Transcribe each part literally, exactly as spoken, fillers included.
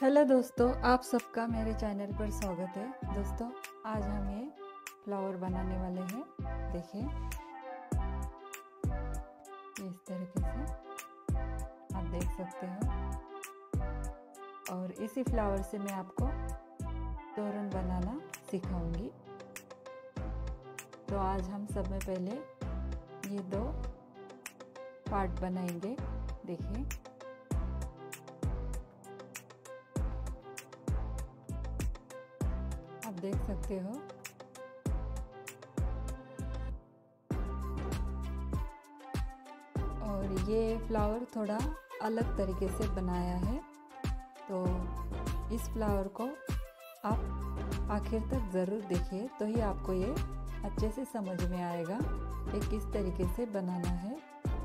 Hello दोस्तों, आप सबका मेरे चैनल पर स्वागत है। दोस्तों, आज हम ये फ्लावर बनाने वाले हैं। देखिए, इस तरीके से आप देख सकते हो। और इसी फ्लावर से मैं आपको तोरण बनाना सिखाऊंगी। तो आज हम सब में पहले ये दो पार्ट बनाएंगे। देखिए, आप देख सकते हो। और ये फ्लावर थोड़ा अलग तरीके से बनाया है, तो इस फ्लावर को आप आखिर तक ज़रूर देखिए, तो ही आपको ये अच्छे से समझ में आएगा कि किस तरीके से बनाना है।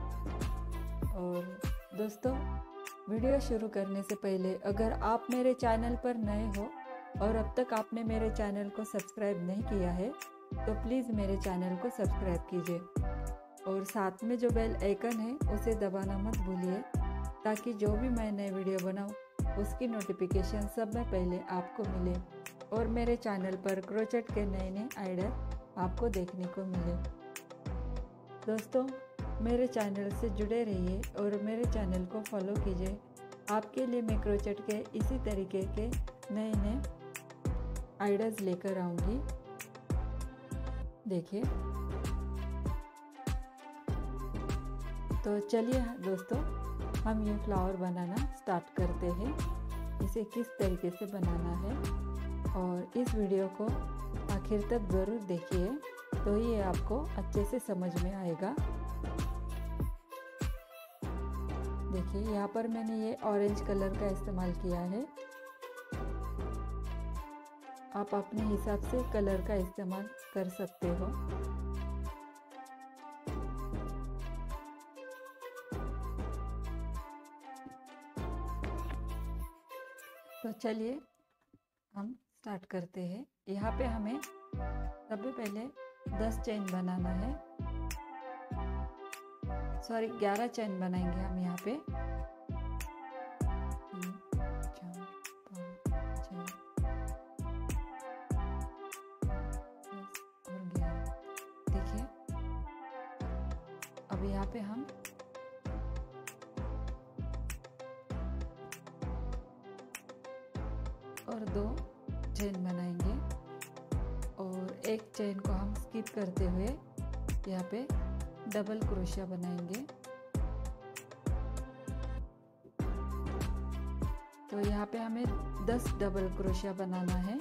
और दोस्तों, वीडियो शुरू करने से पहले अगर आप मेरे चैनल पर नए हो और अब तक आपने मेरे चैनल को सब्सक्राइब नहीं किया है, तो प्लीज़ मेरे चैनल को सब्सक्राइब कीजिए और साथ में जो बेल आइकन है उसे दबाना मत भूलिए, ताकि जो भी मैं नए वीडियो बनाऊं उसकी नोटिफिकेशन सब में पहले आपको मिले और मेरे चैनल पर क्रोचेट के नए नए आइडिया आपको देखने को मिले। दोस्तों, मेरे चैनल से जुड़े रहिए और मेरे चैनल को फॉलो कीजिए। आपके लिए मैं क्रोचेट के इसी तरीके के नए नए आइडियाज़ लेकर आऊँगी। देखिए, तो चलिए दोस्तों, हम ये फ्लावर बनाना स्टार्ट करते हैं। इसे किस तरीके से बनाना है और इस वीडियो को आखिर तक ज़रूर देखिए, तो ये आपको अच्छे से समझ में आएगा। देखिए, यहाँ पर मैंने ये ऑरेंज कलर का इस्तेमाल किया है। आप अपने हिसाब से कलर का इस्तेमाल कर सकते हो। तो चलिए हम स्टार्ट करते हैं। यहाँ पे हमें सबसे पहले दस चेन बनाना है, सॉरी ग्यारह चेन बनाएंगे हम यहाँ पे। देखिए, अब यहाँ पे हम और दो चेन बनाएंगे और एक चेन को हम स्किप करते हुए यहाँ पे डबल क्रोशिया बनाएंगे। तो यहाँ पे हमें दस डबल क्रोशिया बनाना है।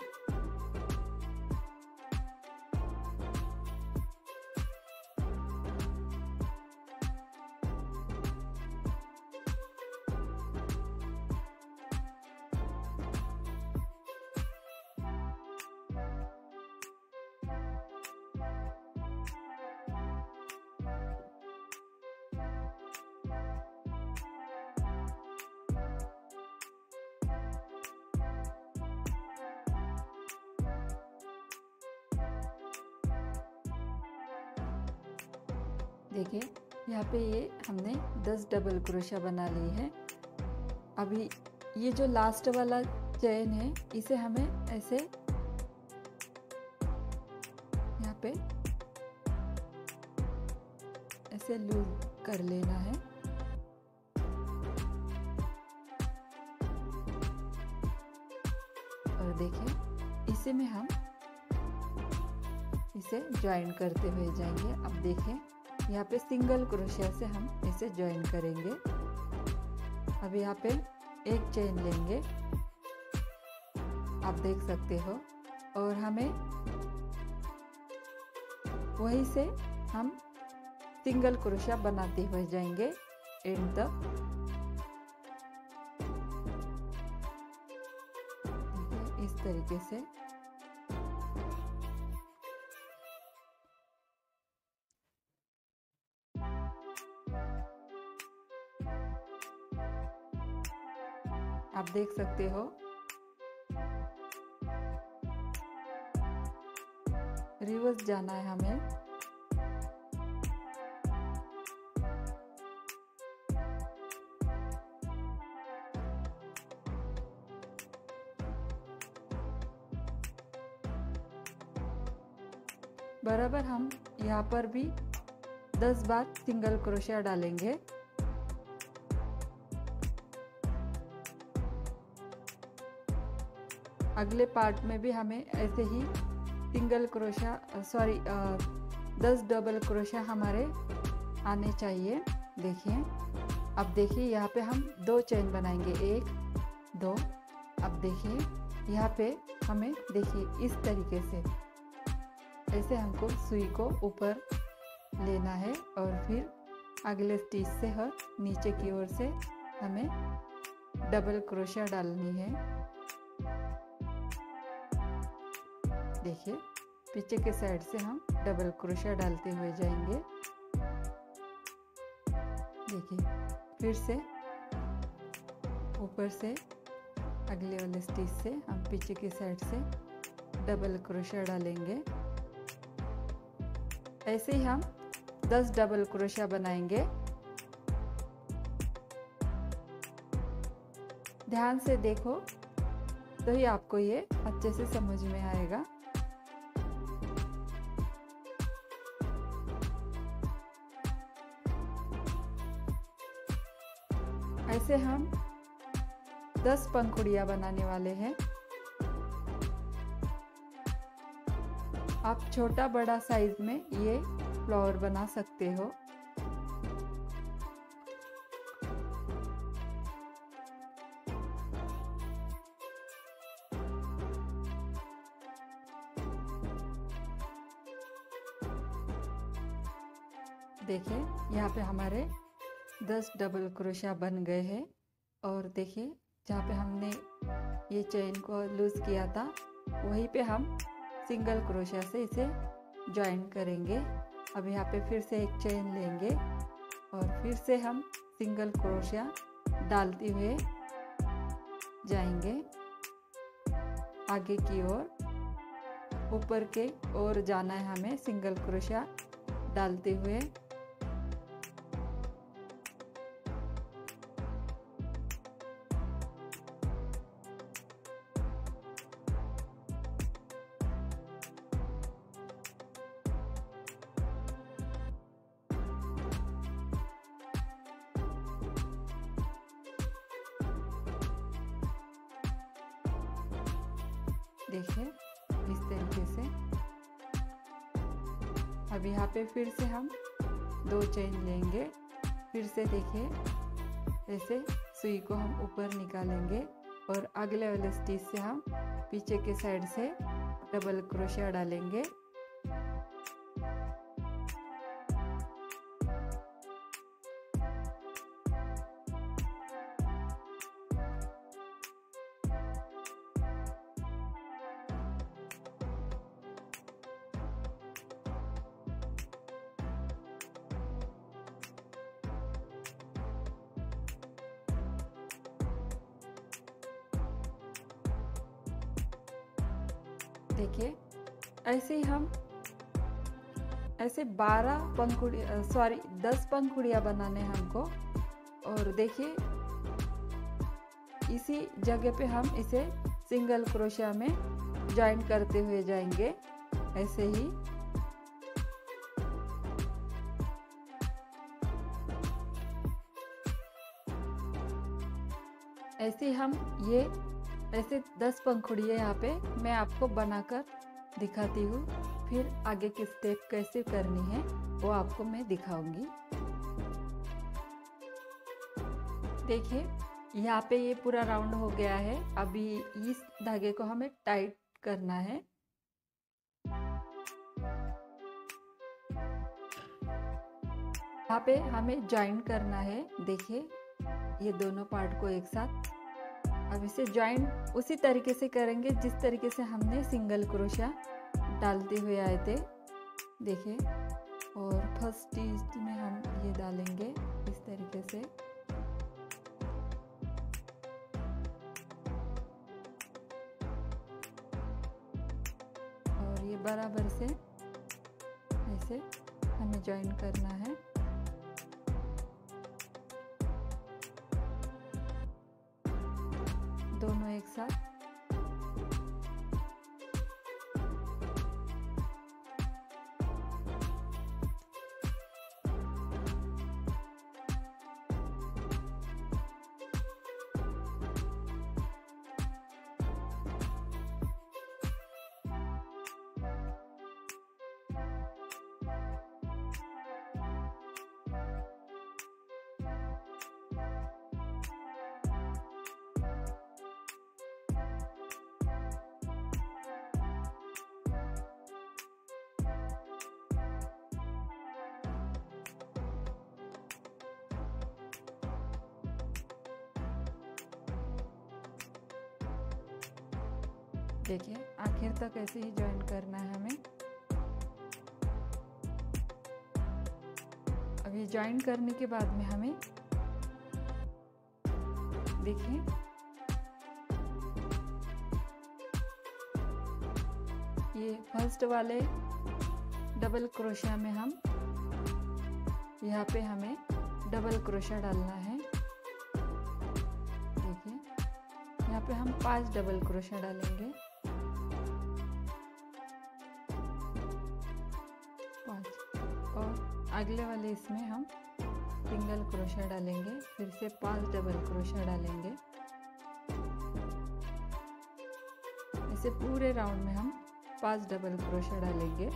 देखिए, यहाँ पे ये हमने दस डबल क्रोशिया बना ली है। अभी ये जो लास्ट वाला चेन है, इसे हमें ऐसे यहाँ पे ऐसे लूज कर लेना है। और देखिए, इसी में हम इसे ज्वाइन करते हुए जाएंगे। अब देखें, यहाँ पे सिंगल क्रोशिया से हम इसे ज्वाइन करेंगे। अब यहाँ पे एक चेन लेंगे, आप देख सकते हो, और हमें वहीं से हम सिंगल क्रोशिया बनाते हुए जाएंगे एंड तक। इस तरीके से आप देख सकते हो। रिवर्स जाना है हमें। बराबर हम यहाँ पर भी दस बार सिंगल क्रोशिया डालेंगे। अगले पार्ट में भी हमें ऐसे ही सिंगल क्रोशिया सॉरी दस डबल क्रोशिया हमारे आने चाहिए। देखिए, अब देखिए यहाँ पे हम दो चेन बनाएंगे, एक दो। अब देखिए यहाँ पे हमें देखिए इस तरीके से ऐसे हमको सुई को ऊपर लेना है और फिर अगले स्टिच से हर नीचे की ओर से हमें डबल क्रोशिया डालनी है। देखिए पीछे के साइड से हम डबल क्रोशिया डालते हुए जाएंगे। देखिए फिर से ऊपर से अगले वाले स्टिच से हम पीछे की साइड से डबल क्रोशिया डालेंगे। ऐसे ही हम दस डबल क्रोशिया बनाएंगे। ध्यान से देखो तो ही आपको ये अच्छे से समझ में आएगा। ऐसे हम दस पंखुड़ियाँ बनाने वाले हैं। आप छोटा बड़ा साइज में ये फ्लावर बना सकते हो। देखिए यहाँ पे हमारे दस डबल क्रोशिया बन गए हैं। और देखिए जहाँ पे हमने ये चेन को लूज किया था वहीं पे हम सिंगल क्रोशिया से इसे ज्वाइन करेंगे। अब यहाँ पे फिर से एक चेन लेंगे और फिर से हम सिंगल क्रोशिया डालते हुए जाएंगे आगे की ओर। ऊपर के ओर जाना है हमें सिंगल क्रोशिया डालते हुए। देखिए इस तरीके से। अब यहाँ पे फिर से हम दो चेन लेंगे। फिर से देखिए ऐसे सुई को हम ऊपर निकालेंगे और अगले वाले स्टिच से हम पीछे के साइड से डबल क्रोशिया डालेंगे। देखिए ऐसे ही हम ऐसे बारह पंखुड़ी सॉरी दस पंखुड़ियाँ बनाने हैं हमको। और देखिए इसी जगह पे हम इसे सिंगल क्रोशिया में ज्वाइन करते हुए जाएंगे ऐसे ही। ऐसे हम ये ऐसे दस पंखुड़ियाँ यहाँ पे मैं आपको बनाकर दिखाती हूँ। फिर आगे की स्टेप कैसे करनी है वो आपको मैं दिखाऊंगी। देखिए यहाँ पे ये पूरा राउंड हो गया है। अभी इस धागे को हमें टाइट करना है। यहाँ पे हमें ज्वाइन करना है। देखिए ये दोनों पार्ट को एक साथ। अब इसे ज्वाइन उसी तरीके से करेंगे जिस तरीके से हमने सिंगल क्रोशिया डालते हुए आए थे। देखिए और फर्स्ट स्टिच में हम ये डालेंगे इस तरीके से। और ये बराबर से ऐसे हमें ज्वाइन करना है। दोनों एक साथ। देखिए आखिर तक ऐसे ही ज्वाइन करना है हमें। अब ये ज्वाइन करने के बाद में हमें देखिए ये फर्स्ट वाले डबल क्रोशिया में हम यहाँ पे हमें डबल क्रोशिया डालना है। देखिए यहाँ पे हम पांच डबल क्रोशिया डालेंगे, पांच, और अगले वाले इसमें हम सिंगल क्रोशिया डालेंगे, फिर से पांच डबल क्रोशिया डालेंगे। ऐसे पूरे राउंड में हम पांच डबल क्रोशिया डालेंगे।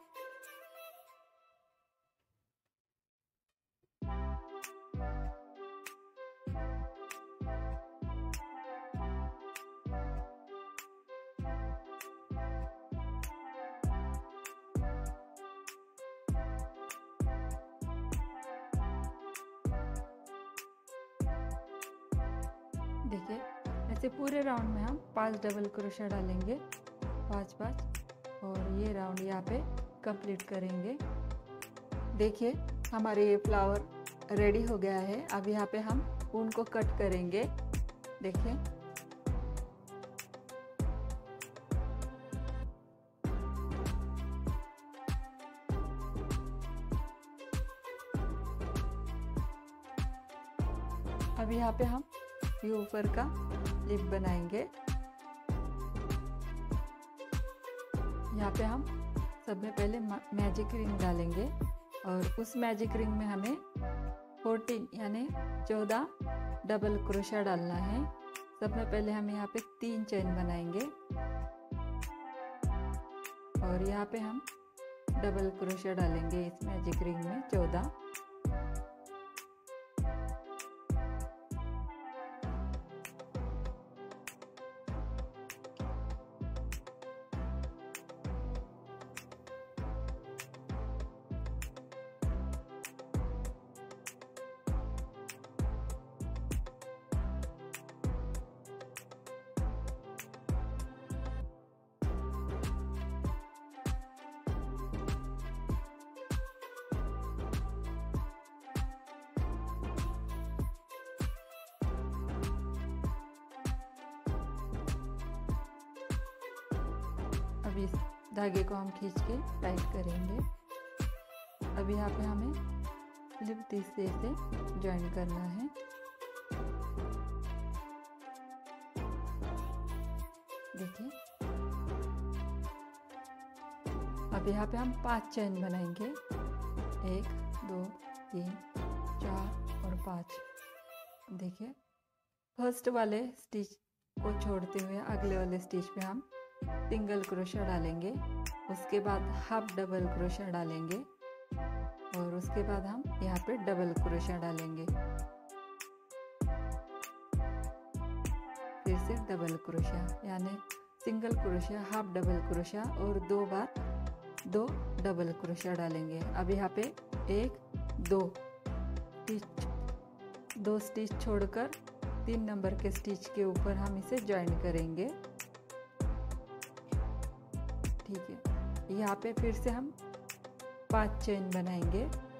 देखिए ऐसे पूरे राउंड में हम पांच डबल क्रोशिया डालेंगे, पाँच पाँच, और ये राउंड यहाँ पे कंप्लीट करेंगे। देखिए हमारे ये फ्लावर रेडी हो गया है। अब यहाँ पे हम ऊन को कट करेंगे। देखिए अब यहाँ पे हम ये ऊपर का लिप बनाएंगे। यहाँ पे हम सब में पहले मैजिक रिंग डालेंगे और उस मैजिक रिंग में हमें चौदह यानी चौदह डबल क्रोशिया डालना है। सब में पहले हम यहाँ पे तीन चेन बनाएंगे और यहाँ पे हम डबल क्रोशिया डालेंगे इस मैजिक रिंग में चौदह। अब इस धागे को हम खींच के टाइट करेंगे। अब यहाँ पे हमें लिप तीसरे से ज्वाइन करना है। देखिए अब यहाँ पे हम पांच चेन बनाएंगे, एक, दो, तीन, चार और पाँच। देखिए फर्स्ट वाले स्टिच को छोड़ते हुए अगले वाले स्टिच पे हम सिंगल क्रोशिया डालेंगे, उसके बाद हाफ डबल क्रोशिया डालेंगे और उसके बाद हम यहाँ पे डबल क्रोशिया डालेंगे, फिर से डबल क्रोशिया यानी single crochet, half double crochet और दो बार दो डबल क्रोशिया डालेंगे। अब यहाँ पे एक, दो स्टिच, दो स्टिच छोड़कर तीन नंबर के स्टिच के ऊपर हम इसे ज्वाइन करेंगे। ठीक है, यहाँ पे फिर से हम पांच चेन बनाएंगे।